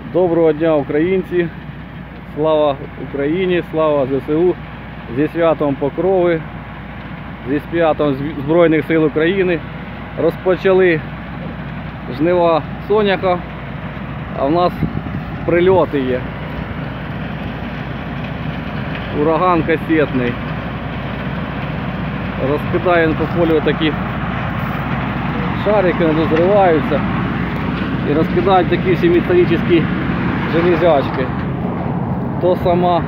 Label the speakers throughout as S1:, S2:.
S1: Доброго дня, українці! Слава Україні, слава ЗСУ! Зі святом Покрови, зі святом Збройних сил України. Розпочали жнива соняха, а в нас прильоти є. Ураган касетний. Розкидає по полю такі шарики, вони зриваються і розкидають такі всі металічні железячки. То сама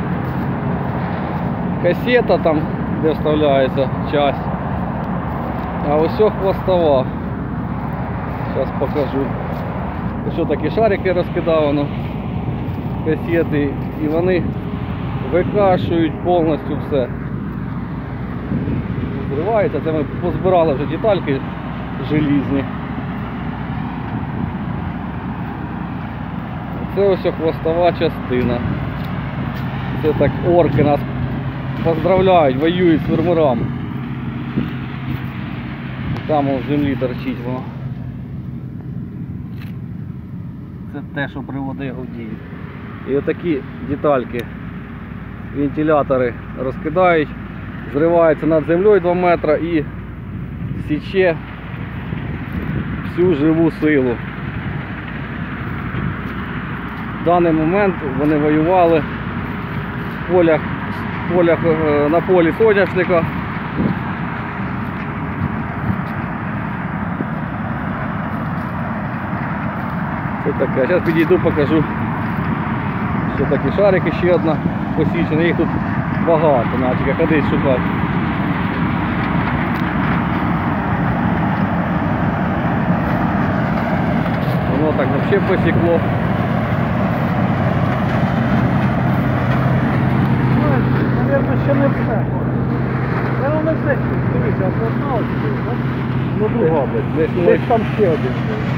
S1: касета там, де вставляється часть, а ось хвостова. Зараз покажу. Ось такі шарики розкидавано, касети, і вони викашують повністю все. Зривається, це ми позбирали вже детальки желізні. Це ось хвостова частина. Це так орки нас поздравляють, воюють з фермерами. Там в землі торчить воно. Це те, що приводить його в дію. І отакі детальки, вентилятори розкидають, зривається над землею 2 метри і січе всю живу силу. В даний момент вони воювали в полях на полі соняшника. Це таке. Зараз підійду, покажу, що такі шарики, ще одна посічена, їх тут багато, наче ходить шукати. Воно так взагалі посікло.
S2: Наверное, ще не все. Наверно, не все. Дивіться, одна ось тут, так? Ну друга, десь там ще один.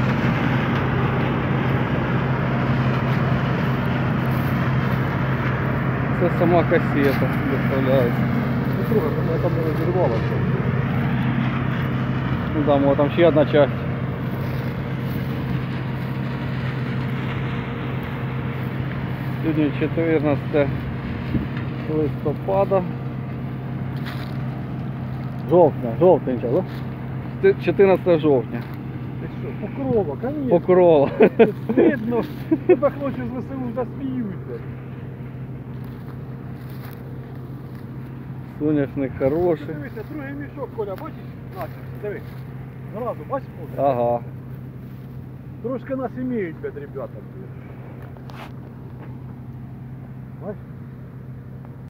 S1: Це сама касета доставляється.
S2: Друга, там не розірвалася.
S1: Ну да, там ще одна часть. Сьогодні 14 листопада. Жовтень, да? 14 жовтня.
S2: Ти що, Покрова, конечно.
S1: Покрова.
S2: Видно, тебе хлопці з ВСУ засміються.
S1: Соняшник хороший.
S2: Дивися, другий мішок, Коля, бачиш? Наче, диви. Зразу, бачиш, Коля?
S1: Ага.
S2: Трошки нас імеють, ребята. Бачиш?